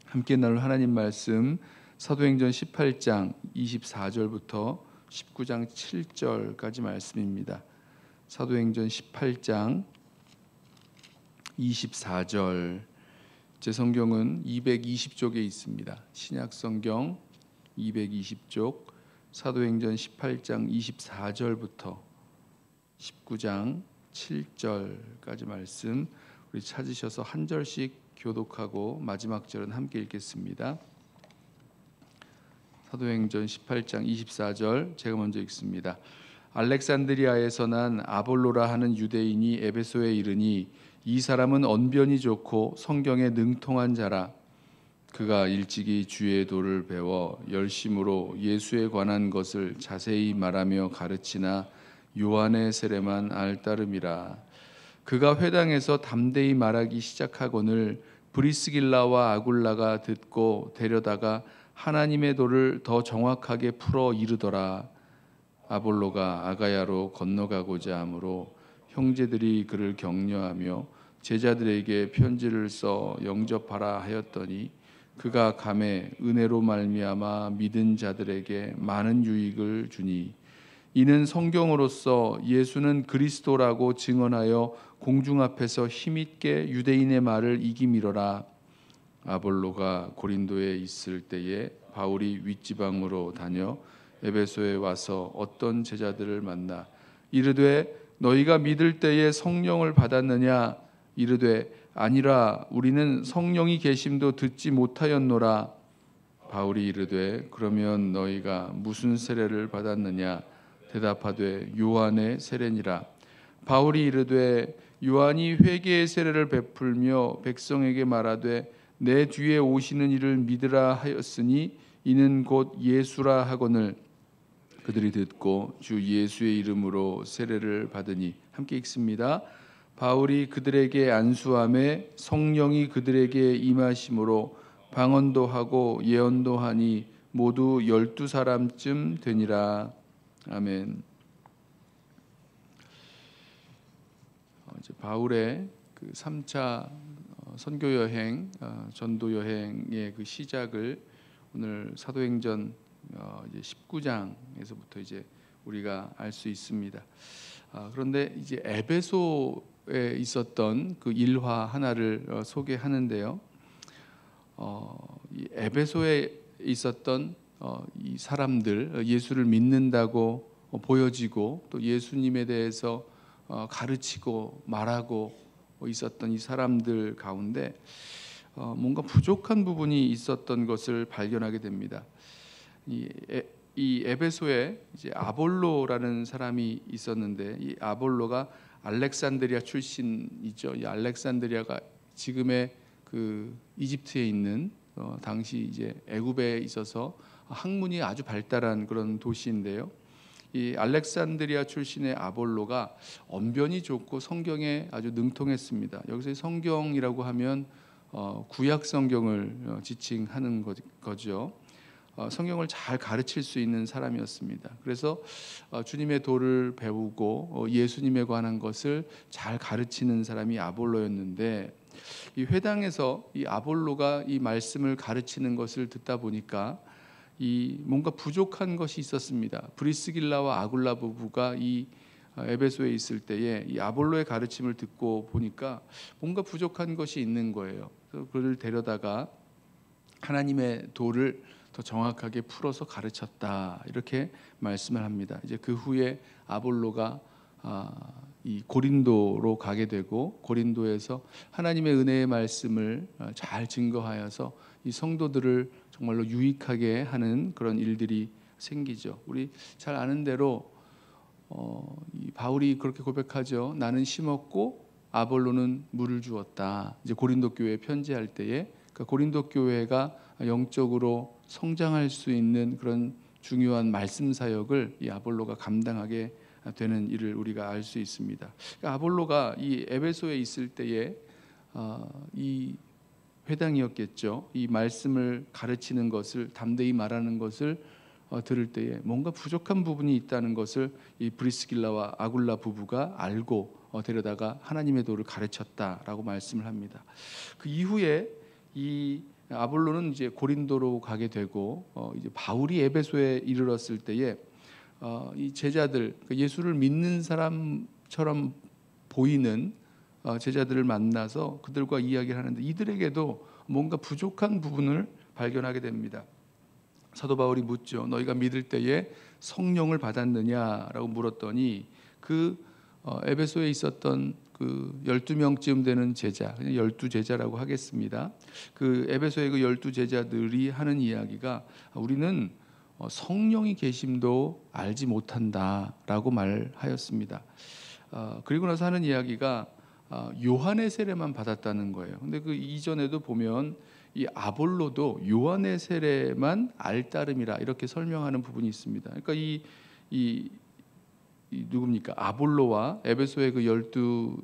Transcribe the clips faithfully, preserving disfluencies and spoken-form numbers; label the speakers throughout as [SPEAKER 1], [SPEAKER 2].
[SPEAKER 1] 함께 나눌 하나님 말씀 사도행전 십팔 장 이십사 절부터 십구 장 칠 절까지 말씀입니다. 사도행전 십팔 장 이십사 절, 제 성경은 이백이십 쪽에 있습니다. 신약 성경 이백이십 쪽, 사도행전 십팔 장 이십사 절부터 십구 장 칠 절까지 말씀, 우리 찾으셔서 한 절씩 교독하고 마지막 절은 함께 읽겠습니다. 사도행전 십팔 장 이십사 절, 제가 먼저 읽습니다. 알렉산드리아에서 난 아볼로라 하는 유대인이 에베소에 이르니 이 사람은 언변이 좋고 성경에 능통한 자라. 그가 일찍이 주의 도를 배워 열심으로 예수에 관한 것을 자세히 말하며 가르치나 요한의 세례만 알따름이라. 그가 회당에서 담대히 말하기 시작하거늘 브리스길라와 아굴라가 듣고 데려다가 하나님의 도를 더 정확하게 풀어 이르더라. 아볼로가 아가야로 건너가고자 하므로 형제들이 그를 격려하며 제자들에게 편지를 써 영접하라 하였더니 그가 감에 은혜로 말미암아 믿은 자들에게 많은 유익을 주니 이는 성경으로서 예수는 그리스도라고 증언하여 공중 앞에서 힘있게 유대인의 말을 이기미러라. 아볼로가 고린도에 있을 때에 바울이 윗지방으로 다녀 에베소에 와서 어떤 제자들을 만나 이르되 너희가 믿을 때에 성령을 받았느냐? 이르되 아니라 우리는 성령이 계심도 듣지 못하였노라. 바울이 이르되 그러면 너희가 무슨 세례를 받았느냐? 대답하되 요한의 세례니라. 바울이 이르되 요한이 회개의 세례를 베풀며 백성에게 말하되 내 뒤에 오시는 이를 믿으라 하였으니 이는 곧 예수라 하거늘 그들이 듣고 주 예수의 이름으로 세례를 받으니 함께 읽습니다. 바울이 그들에게 안수함에 성령이 그들에게 임하심으로 방언도 하고 예언도 하니 모두 열두 사람쯤 되니라. 아멘. 이제 바울의 그 삼 차 선교 여행, 전도 여행의 그 시작을 오늘 사도행전 이제 십구 장에서부터 이제 우리가 알 수 있습니다. 그런데 이제 에베소에 있었던 그 일화 하나를 소개하는데요. 어, 이 에베소에 있었던 어, 이 사람들, 예수를 믿는다고 보여지고 또 예수님에 대해서 어, 가르치고 말하고 있었던 이 사람들 가운데 어, 뭔가 부족한 부분이 있었던 것을 발견하게 됩니다. 이, 에, 이 에베소에 이제 아볼로라는 사람이 있었는데 이 아볼로가 알렉산드리아 출신이죠. 이 알렉산드리아가 지금의 그 이집트에 있는 어, 당시 이제 애굽에 있어서 학문이 아주 발달한 그런 도시인데요. 이 알렉산드리아 출신의 아볼로가 언변이 좋고 성경에 아주 능통했습니다. 여기서 성경이라고 하면 어, 구약 성경을 어, 지칭하는 거, 거죠. 어, 성경을 잘 가르칠 수 있는 사람이었습니다. 그래서 어, 주님의 도를 배우고 어, 예수님에 관한 것을 잘 가르치는 사람이 아볼로였는데 이 회당에서 이 아볼로가 이 말씀을 가르치는 것을 듣다 보니까 이 뭔가 부족한 것이 있었습니다. 브리스길라와 아굴라 부부가 이 에베소에 있을 때에 이 아볼로의 가르침을 듣고 보니까 뭔가 부족한 것이 있는 거예요. 그래서 그를 데려다가 하나님의 도를 더 정확하게 풀어서 가르쳤다 이렇게 말씀을 합니다. 이제 그 후에 아볼로가 아, 이 고린도로 가게 되고 고린도에서 하나님의 은혜의 말씀을 잘 증거하여서 이 성도들을 정말로 유익하게 하는 그런 일들이 생기죠. 우리 잘 아는 대로 어, 이 바울이 그렇게 고백하죠. 나는 심었고 아볼로는 물을 주었다. 이제 고린도 교회에 편지할 때에 그러니까 고린도 교회가 영적으로 성장할 수 있는 그런 중요한 말씀 사역을 이 아볼로가 감당하게 되는 일을 우리가 알 수 있습니다. 그러니까 아볼로가 이 에베소에 있을 때에 어, 이 회당이었겠죠. 이 말씀을 가르치는 것을 담대히 말하는 것을 어, 들을 때에 뭔가 부족한 부분이 있다는 것을 이 브리스길라와 아굴라 부부가 알고 어, 데려다가 하나님의 도를 가르쳤다라고 말씀을 합니다. 그 이후에 이 아볼로는 이제 고린도로 가게 되고 어, 이제 바울이 에베소에 이르렀을 때에 어, 이 제자들, 예수를 믿는 사람처럼 보이는 어, 제자들을 만나서 그들과 이야기를 하는데 이들에게도 뭔가 부족한 부분을 발견하게 됩니다. 사도 바울이 묻죠. 너희가 믿을 때에 성령을 받았느냐라고 물었더니 그 어, 에베소에 있었던 그 열두 명쯤 되는 제자, 그냥 열두 제자라고 하겠습니다. 그 에베소의 그 열두 제자들이 하는 이야기가 우리는 어, 성령이 계심도 알지 못한다라고 말하였습니다. 어, 그리고 나서 하는 이야기가 어, 요한의 세례만 받았다는 거예요. 근데 그 이전에도 보면 이 아볼로도 요한의 세례만 알따름이라 이렇게 설명하는 부분이 있습니다. 그러니까 이, 이, 이 누굽니까? 아볼로와 에베소의 그 열두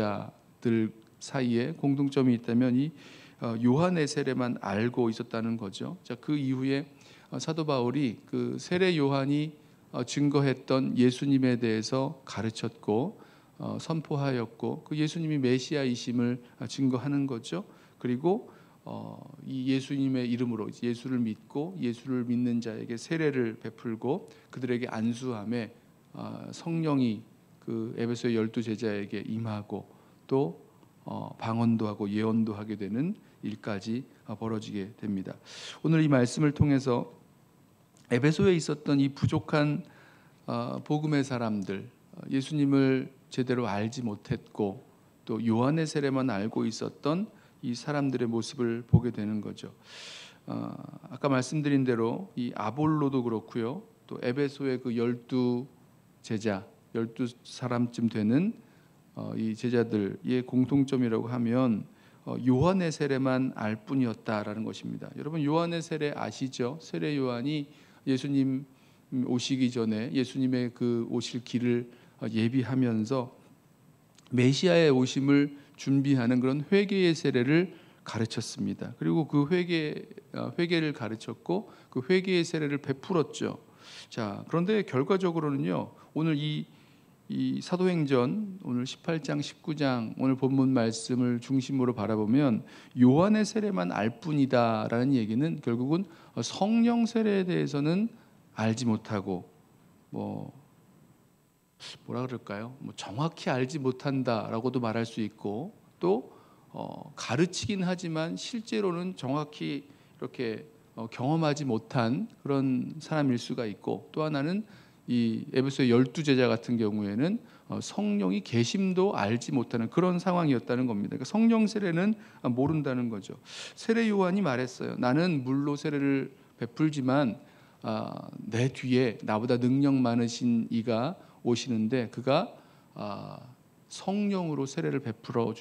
[SPEAKER 1] 제자들 사이에 공통점이 있다면 이 어, 요한의 세례만 알고 있었다는 거죠. 자, 그 이후에 어, 사도 바울이 그 세례 요한이 어, 증거했던 예수님에 대해서 가르쳤고 어, 선포하였고 그 예수님이 메시아이심을 증거하는 거죠. 그리고 어, 이 예수님의 이름으로 예수를 믿고 예수를 믿는 자에게 세례를 베풀고 그들에게 안수함에 어, 성령이 그 에베소의 열두 제자에게 임하고 또 어, 방언도 하고 예언도 하게 되는 일까지 어, 벌어지게 됩니다. 오늘 이 말씀을 통해서 에베소에 있었던 이 부족한 어, 복음의 사람들, 예수님을 제대로 알지 못했고 또 요한의 세례만 알고 있었던 이 사람들의 모습을 보게 되는 거죠. 어, 아까 말씀드린 대로 이 아볼로도 그렇고요. 또 에베소의 그 열두 제자, 열두 사람쯤 되는 어, 이 제자들의 공통점이라고 하면 어, 요한의 세례만 알 뿐이었다라는 것입니다. 여러분 요한의 세례 아시죠? 세례 요한이 예수님 오시기 전에 예수님의 그 오실 길을 예비하면서 메시아의 오심을 준비하는 그런 회개의 세례를 가르쳤습니다. 그리고 그 회개 회개를 가르쳤고 그 회개의 세례를 베풀었죠. 자, 그런데 결과적으로는요. 오늘 이, 이 사도행전 오늘 십팔 장 십구 장 오늘 본문 말씀을 중심으로 바라보면 요한의 세례만 알 뿐이다라는 얘기는 결국은 성령 세례에 대해서는 알지 못하고 뭐 뭐라 그럴까요? 뭐 정확히 알지 못한다라고도 말할 수 있고 또 어, 가르치긴 하지만 실제로는 정확히 이렇게 어, 경험하지 못한 그런 사람일 수가 있고 또 하나는 이 에베소의 열두 제자 같은 경우에는 어, 성령이 계심도 알지 못하는 그런 상황이었다는 겁니다. 그러니까 성령 세례는 모른다는 거죠. 세례 요한이 말했어요. 나는 물로 세례를 베풀지만 아, 내 뒤에 나보다 능력 많으신 이가 오시는데 그가 아, 성령으로 세례를 베풀어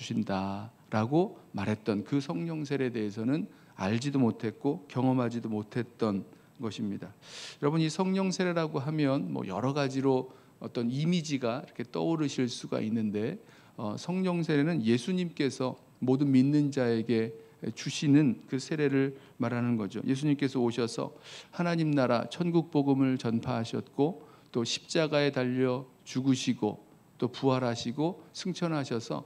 [SPEAKER 1] 주신다라고 말했던 그 성령 세례에 대해서는 알지도 못했고 경험하지도 못했던 것입니다. 여러분 이 성령 세례라고 하면 뭐 여러 가지로 어떤 이미지가 이렇게 떠오르실 수가 있는데 어, 성령 세례는 예수님께서 모든 믿는 자에게 주시는 그 세례를 말하는 거죠. 예수님께서 오셔서 하나님 나라 천국 복음을 전파하셨고 또 십자가에 달려 죽으시고 또 부활하시고 승천하셔서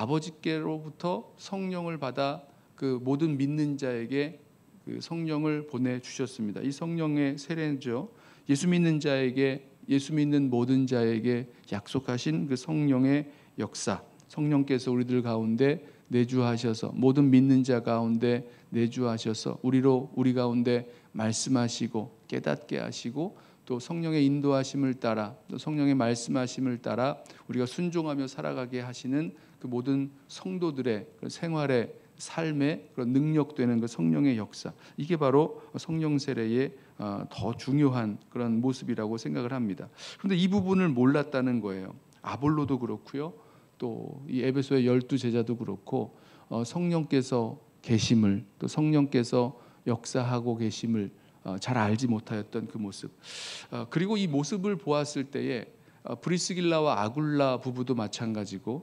[SPEAKER 1] 아버지께로부터 성령을 받아 그 모든 믿는 자에게 그 성령을 보내 주셨습니다. 이 성령의 세례죠. 예수 믿는 자에게 예수 믿는 모든 자에게 약속하신 그 성령의 역사. 성령께서 우리들 가운데 내주하셔서 모든 믿는 자 가운데 내주하셔서 우리로 우리 가운데 말씀하시고 깨닫게 하시고 또 성령의 인도하심을 따라 또 성령의 말씀하심을 따라 우리가 순종하며 살아가게 하시는 그 모든 성도들의 생활의 삶의 그런 능력되는 그 성령의 역사, 이게 바로 성령 세례의 더 중요한 그런 모습이라고 생각을 합니다. 그런데 이 부분을 몰랐다는 거예요. 아볼로도 그렇고요. 또 이 에베소의 열두 제자도 그렇고 어, 성령께서 계심을 또 성령께서 역사하고 계심을 어, 잘 알지 못하였던 그 모습. 어, 그리고 이 모습을 보았을 때에 어, 브리스길라와 아굴라 부부도 마찬가지고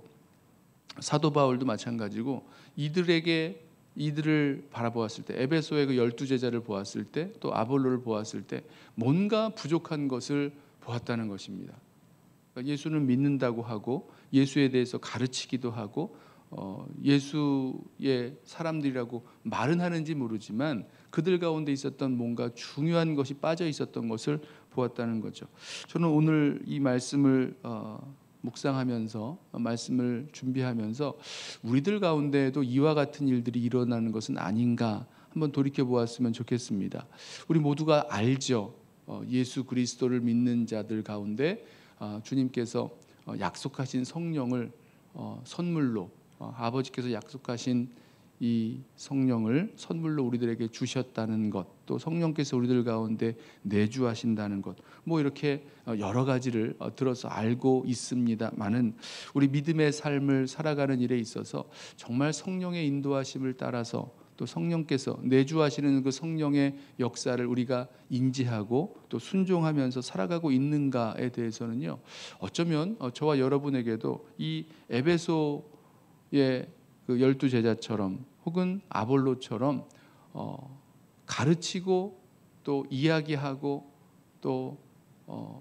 [SPEAKER 1] 사도 바울도 마찬가지고 이들에게 이들을 바라보았을 때 에베소의 그 열두 제자를 보았을 때 또 아볼로를 보았을 때 뭔가 부족한 것을 보았다는 것입니다. 예수는 믿는다고 하고 예수에 대해서 가르치기도 하고 어, 예수의 사람들이라고 말은 하는지 모르지만 그들 가운데 있었던 뭔가 중요한 것이 빠져 있었던 것을 보았다는 거죠. 저는 오늘 이 말씀을 어, 묵상하면서 말씀을 준비하면서 우리들 가운데에도 이와 같은 일들이 일어나는 것은 아닌가 한번 돌이켜 보았으면 좋겠습니다. 우리 모두가 알죠. 어, 예수 그리스도를 믿는 자들 가운데 어, 주님께서 어, 약속하신 성령을 어, 선물로 어, 아버지께서 약속하신 이 성령을 선물로 우리들에게 주셨다는 것, 또 성령께서 우리들 가운데 내주하신다는 것, 뭐 이렇게 여러 가지를 들어서 알고 있습니다만은 우리 믿음의 삶을 살아가는 일에 있어서 정말 성령의 인도하심을 따라서 또 성령께서 내주하시는 그 성령의 역사를 우리가 인지하고 또 순종하면서 살아가고 있는가에 대해서는요, 어쩌면 저와 여러분에게도 이 에베소의 그 열두 제자처럼 혹은 아볼로처럼 어, 가르치고 또 이야기하고 또 어,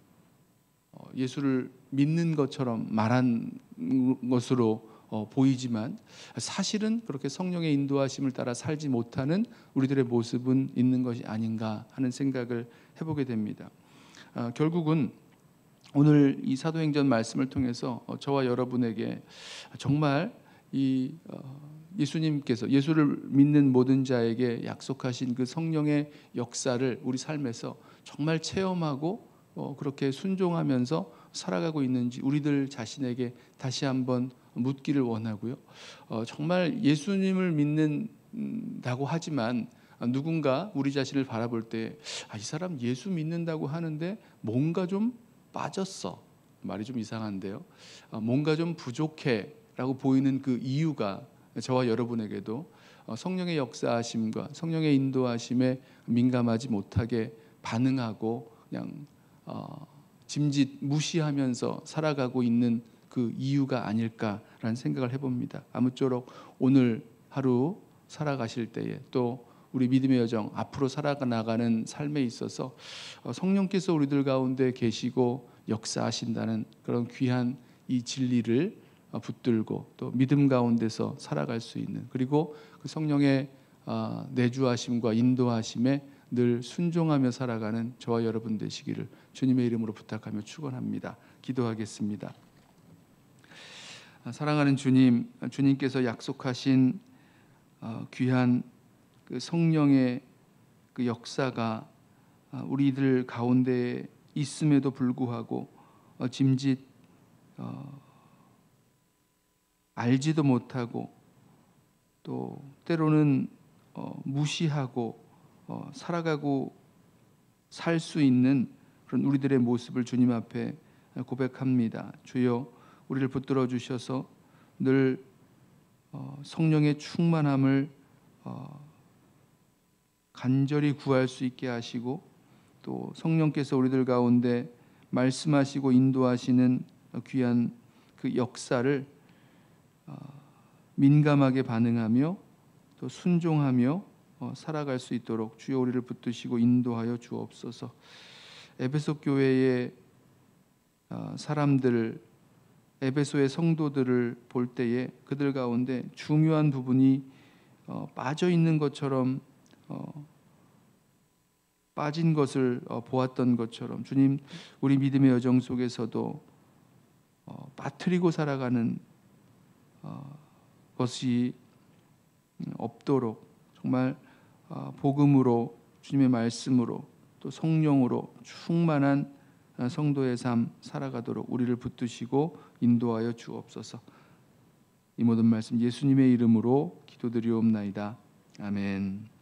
[SPEAKER 1] 어, 예수를 믿는 것처럼 말한 것으로 어, 보이지만 사실은 그렇게 성령의 인도하심을 따라 살지 못하는 우리들의 모습은 있는 것이 아닌가 하는 생각을 해보게 됩니다. 어, 결국은 오늘 이 사도행전 말씀을 통해서 저와 여러분에게 정말 이 예수님께서 예수를 믿는 모든 자에게 약속하신 그 성령의 역사를 우리 삶에서 정말 체험하고 그렇게 순종하면서 살아가고 있는지 우리들 자신에게 다시 한번 묻기를 원하고요. 정말 예수님을 믿는다고 하지만 누군가 우리 자신을 바라볼 때 이 사람 예수 믿는다고 하는데 뭔가 좀 빠졌어. 말이 좀 이상한데요. 뭔가 좀 부족해 라고 보이는 그 이유가 저와 여러분에게도 성령의 역사하심과 성령의 인도하심에 민감하지 못하게 반응하고 그냥 어, 짐짓 무시하면서 살아가고 있는 그 이유가 아닐까라는 생각을 해봅니다. 아무쪼록 오늘 하루 살아가실 때에 또 우리 믿음의 여정 앞으로 살아나가는 삶에 있어서 성령께서 우리들 가운데 계시고 역사하신다는 그런 귀한 이 진리를 붙들고 또 믿음 가운데서 살아갈 수 있는, 그리고 그 성령의 내주하심과 인도하심에 늘 순종하며 살아가는 저와 여러분 되시기를 주님의 이름으로 부탁하며 축원합니다. 기도하겠습니다. 사랑하는 주님, 주님께서 약속하신 귀한 그 성령의 그 역사가 우리들 가운데 있음에도 불구하고 짐짓 알지도 못하고 또 때로는 어, 무시하고 어, 살아가고 살 수 있는 그런 우리들의 모습을 주님 앞에 고백합니다. 주여, 우리를 붙들어 주셔서 늘 어, 성령의 충만함을 어, 간절히 구할 수 있게 하시고 또 성령께서 우리들 가운데 말씀하시고 인도하시는 귀한 그 역사를 민감하게 반응하며 또 순종하며 살아갈 수 있도록 주여 우리를 붙드시고 인도하여 주옵소서. 에베소 교회의 사람들, 에베소의 성도들을 볼 때에 그들 가운데 중요한 부분이 빠져 있는 것처럼 빠진 것을 보았던 것처럼 주님, 우리 믿음의 여정 속에서도 빠뜨리고 살아가는 것이 없도록 정말 복음으로, 주님의 말씀으로 또 성령으로 충만한 성도의 삶 살아가도록 우리를 붙드시고 인도하여 주옵소서. 이 모든 말씀 예수님의 이름으로 기도드리옵나이다. 아멘.